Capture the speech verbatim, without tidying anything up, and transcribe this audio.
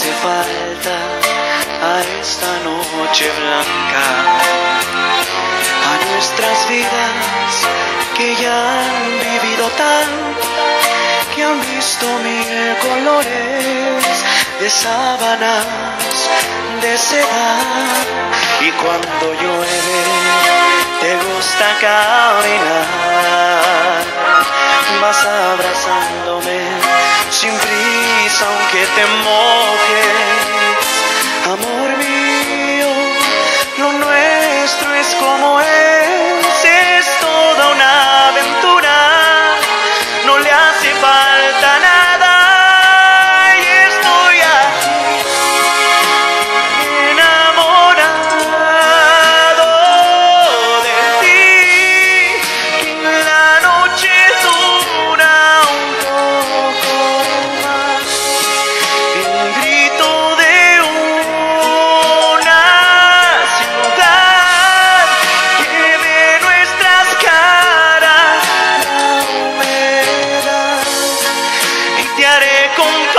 hace falta a esta noche blanca, a nuestras vidas que ya han vivido tanto, que han visto mil colores de sábanas de seda. Y cuando llueve te gusta caminar, vas abrazándome sin prisa aunque te mojes. Amor mío, lo nuestro es como es, es toda una aventura, no le hace falta nada y estoy aquí enamorado de ti. La noche dura un poco más, el grito de una ciudad que de nuestras caras la humedad, y te haré con